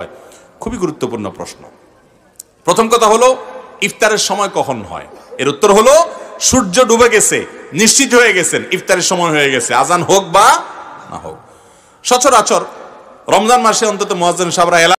খুবই গুরুত্বপূর্ণ প্রশ্ন। প্রথম কথা হলো ইফতারের সময় কখন হয়? এর উত্তর হলো সূর্য ডুবে গেছে, নিশ্চিত হয়ে গেছেন ইফতারের সময় হয়ে গেছে, আজান হোক বা না হোক। সচরাচর রমজান মাসে অন্তত মুয়াজ্জিন সাহেবরা